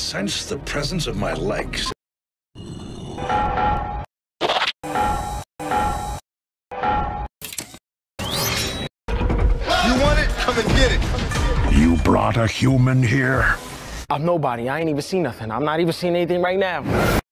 sense the presence of my legs. You want it? Come and get it. You brought a human here? I'm nobody. I ain't even seen nothing. I'm not even seeing anything right now.